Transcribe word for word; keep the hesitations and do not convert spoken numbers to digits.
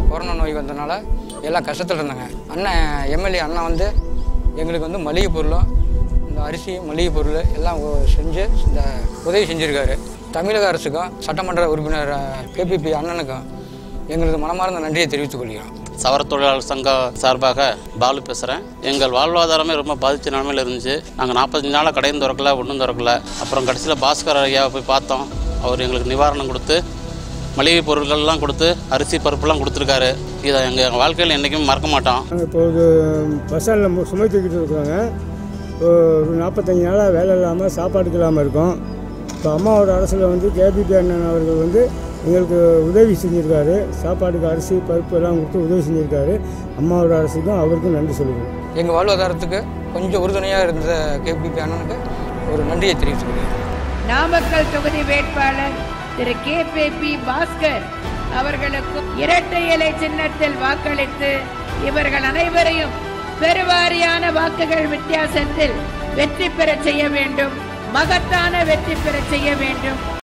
Corona நோய் வந்ததுனால எல்லாம் கஷ்டத்தில் இருந்தாங்க. அண்ணன் எம்எல்ஏ அண்ணன் வந்து எங்களுக்கு வந்து மளிகை பொருளும் இந்த அரிசி மளிகை பொருள் எல்லாம் செஞ்சு இந்த உதவி செஞ்சுருக்காரு. தமிழக அரசுக்கும் சட்டமன்ற உறுப்பினர் கேபிபி அண்ணனுக்கும் எங்களுக்கு மனமார்ந்த நன்றியை தெரிவித்துக் கொள்கிறோம். சவர தொழிலாளர் சங்க சார்பாக பாலு பேசுகிறேன். எங்கள் வாழ்வாதாரமே ரொம்ப பாதித்த நிலைமையில் இருந்துச்சு. நாங்கள் நாற்பத்தஞ்சு நாளாக கடையும் திறக்கல, ஒன்றும் திறக்கல. அப்புறம் கடைசியில் பாஸ்கர் ஐயாவை போய் பார்த்தோம். அவர் எங்களுக்கு நிவாரணம் கொடுத்து மளிகை பொருட்கள்லாம் கொடுத்து அரிசி பருப்புலாம் கொடுத்துருக்காரு. இதை எங்கள் எங்கள் வாழ்க்கையில் என்றைக்குமே மறக்க மாட்டோம். இப்போ ஒரு பஸ் ஸ்டாண்டில் சுமை தூக்கிட்டு இருக்கிறாங்க. ஒரு நாற்பத்தஞ்சு நாளாக வேலை இல்லாமல் சாப்பாடுக்கு இல்லாமல் இருக்கும். இப்போ அம்மாவோட அரசில் வந்து கேபிபி அண்ணன் அவர்கள் வந்து எங்களுக்கு உதவி செஞ்சுருக்காரு. சாப்பாடுக்கு அரிசி பருப்பு எல்லாம் கொடுத்து உதவி செஞ்சுருக்காரு. அம்மாவோட அரசுக்கும் அவருக்கும் நன்றி சொல்லுவோம். எங்கள் வாழ்வாதாரத்துக்கு கொஞ்சம் உறுதுணையாக இருந்த கேபிபி அண்ணனுக்கு ஒரு நன்றியை தெரிவித்துக்கிறேன். நாமக்கல் தொகுதி வேட்பாளர் திரு கேபிபி பாஸ்கர் அவர்களுக்கும் இரட்டை இலை சின்னத்தில் வாக்களித்து இவர்கள் அனைவரையும் பெருவாரியான வாக்குகள் வித்தியாசத்தில் வெற்றி பெற செய்ய வேண்டும், மகத்தான வெற்றி பெற செய்ய வேண்டும்.